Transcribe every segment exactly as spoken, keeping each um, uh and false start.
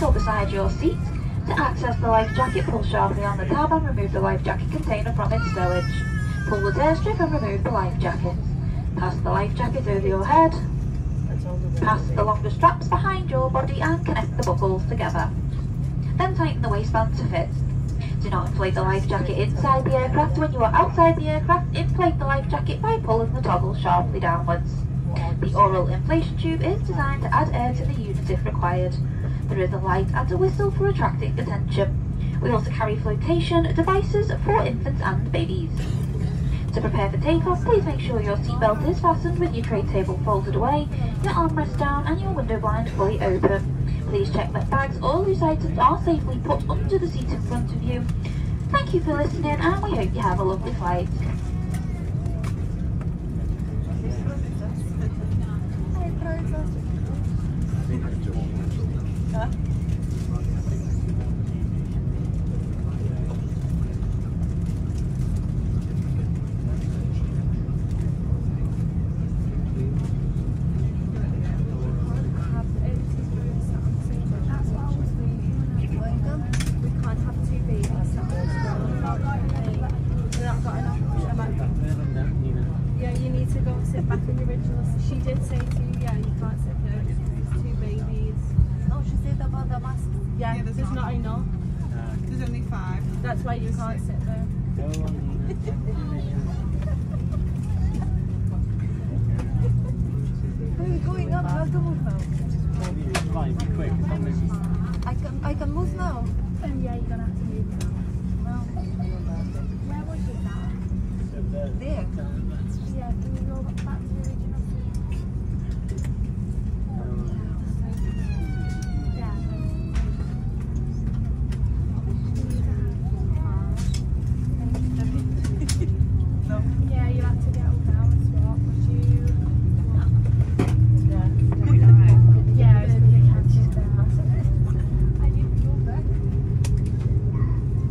or beside your seat. To access the life jacket, pull sharply on the tab and remove the life jacket container from its stowage. Pull the tear strip and remove the life jacket. Pass the life jacket over your head. Pass the longer straps behind your body and connect the buckles together. Then tighten the waistband to fit. Do not inflate the life jacket inside the aircraft. When you are outside the aircraft, inflate the life jacket by pulling the toggle sharply downwards. The oral inflation tube is designed to add air to the unit if required. There is a light and a whistle for attracting attention. We also carry flotation devices for infants and babies. To prepare for takeoff, please make sure your seatbelt is fastened with your tray table folded away, your armrest down and your window blind fully open. Please check that bags or loose items are safely put under the seat in front of you. Thank you for listening and we hope you have a lovely flight. That's why you can't sit there. Where are you going up? How to move now? It's fine, be quick. I can, I can move now? Um, yeah, you're going to have to move now. No. Where was you at? There. Yeah, can you go back to the original seat? Yeah. No. Yeah, you have to get all down and swap. Would you? Yeah, it's a big hand there. I didn't go back.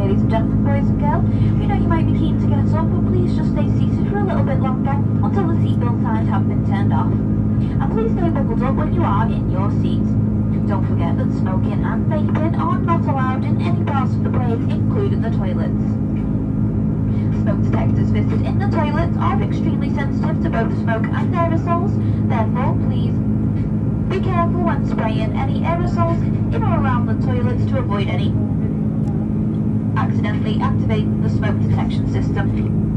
ladies and gentlemen, boys and girls. We know you might be keen to get up, but please just stay seated for a little bit longer until the seatbelt signs have been turned off. And please stay buckled up when you are in your seat. Don't forget that smoking and vaping are not allowed in any parts of the plane, including the toilets. Smoke detectors fitted in the toilets are extremely sensitive to both smoke and aerosols, therefore please be careful when spraying any aerosols in or around the toilets to avoid any accidentally activating the smoke detection system.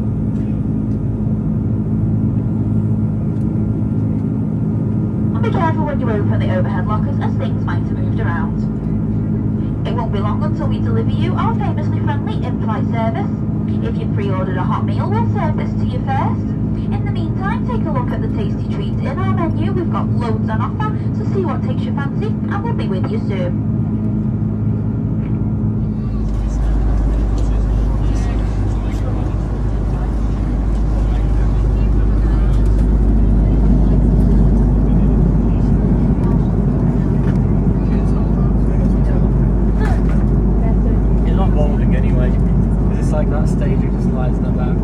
And be careful when you open the overhead lockers as things might have moved around. It won't be long until we deliver you our famously friendly in-flight service. If you pre-ordered a hot meal, we'll serve this to you first. In the meantime, take a look at the tasty treats in our menu. We've got loads on offer, so see what takes your fancy, and we'll be with you soon. It's not bowling anyway. It's like that stage that just lights them out.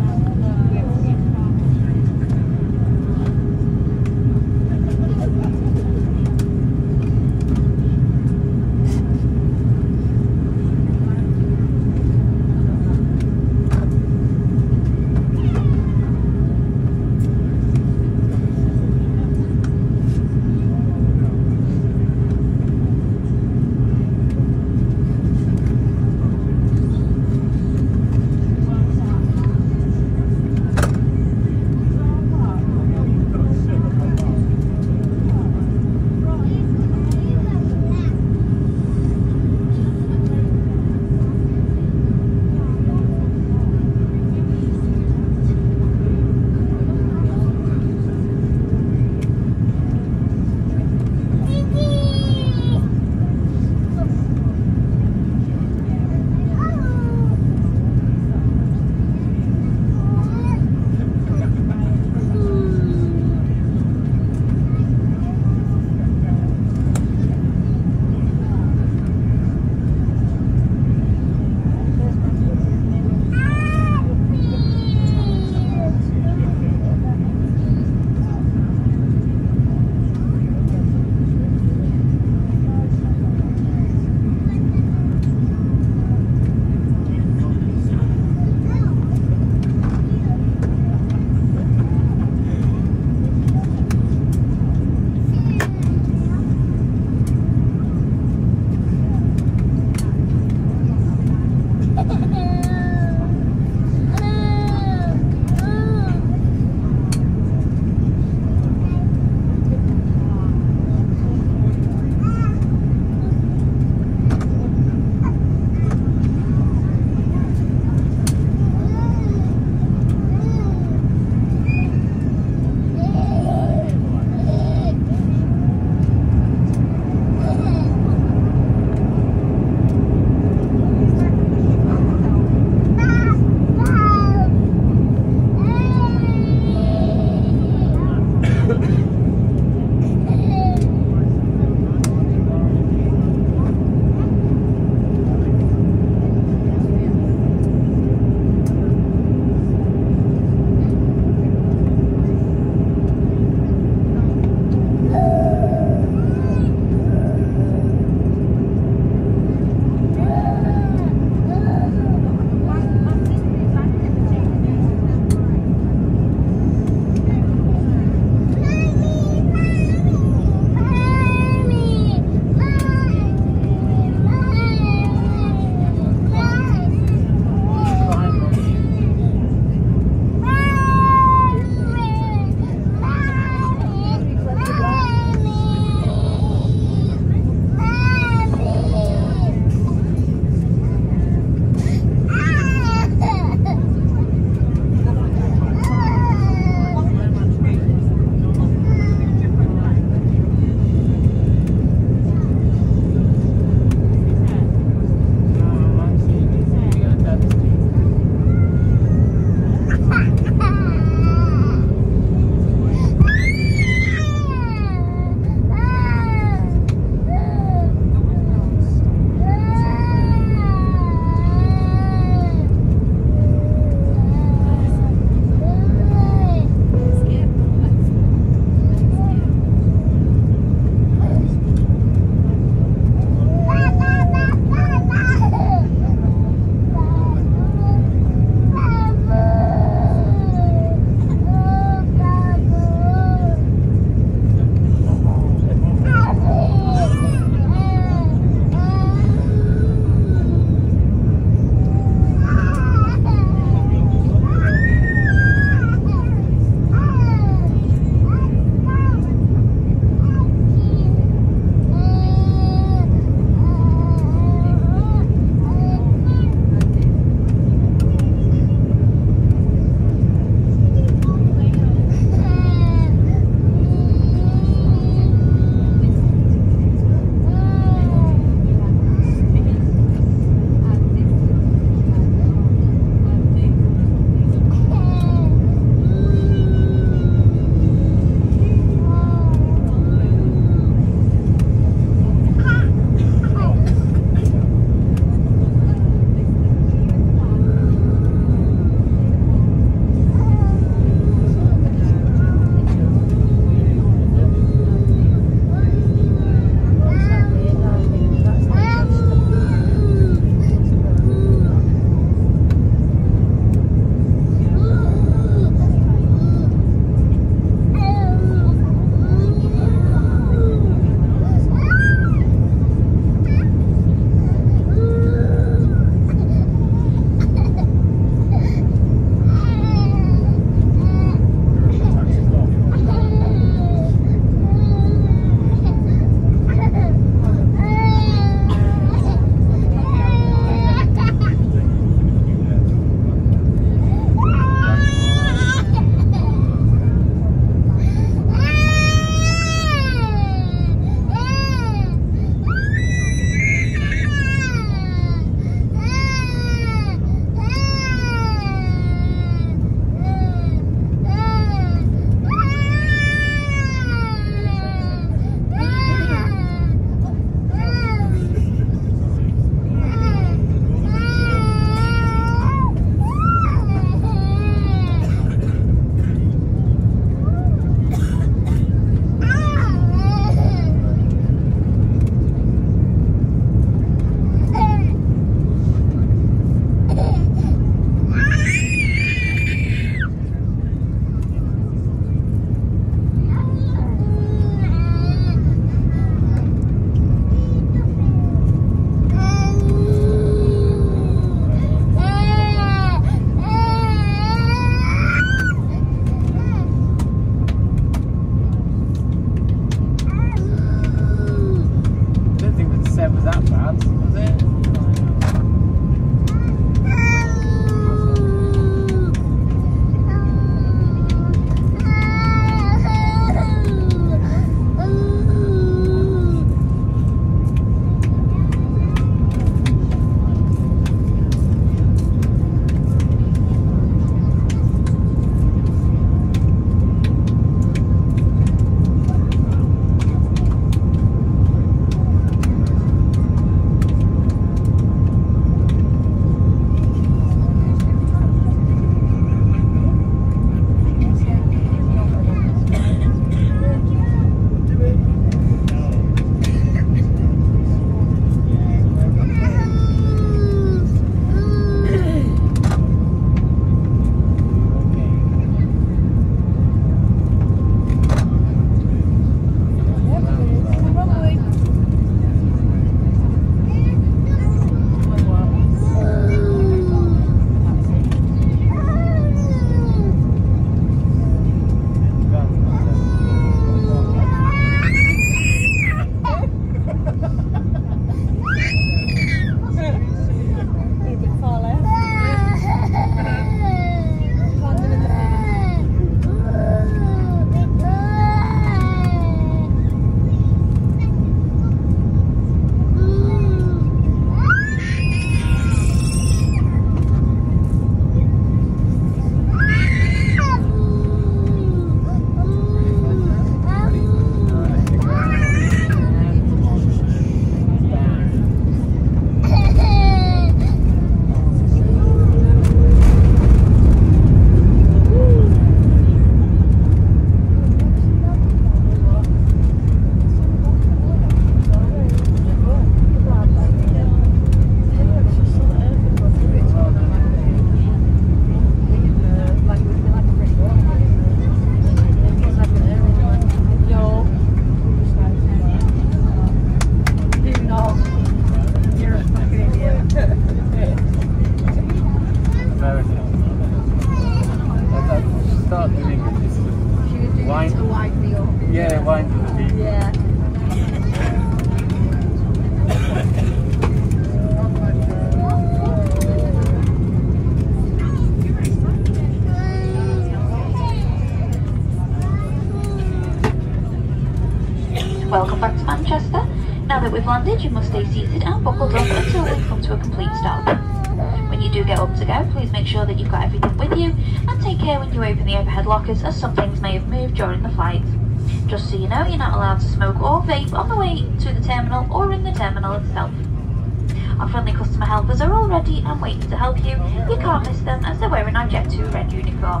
we've landed, you must stay seated and buckled up until we come to a complete stop. When you do get up to go, please make sure that you've got everything with you, and take care when you open the overhead lockers, as some things may have moved during the flight. Just so you know, you're not allowed to smoke or vape on the way to the terminal or in the terminal itself. Our friendly customer helpers are all ready and waiting to help you. You can't miss them, as they're wearing our Jet two red uniform.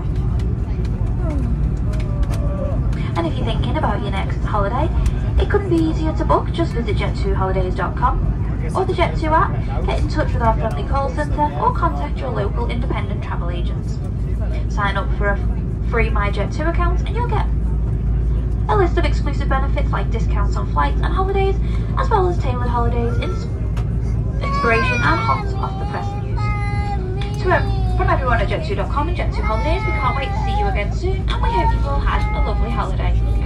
And if you're thinking about your next holiday, it couldn't be easier to book. Just visit jet two holidays dot com or the Jet two app, get in touch with our friendly call centre, or contact your local independent travel agents. Sign up for a free My Jet two account and you'll get a list of exclusive benefits like discounts on flights and holidays, as well as tailored holidays, ins inspiration and hot off the press news. So um, from everyone at jet two dot com and Jet two Holidays, we can't wait to see you again soon, and we hope you've all had a lovely holiday.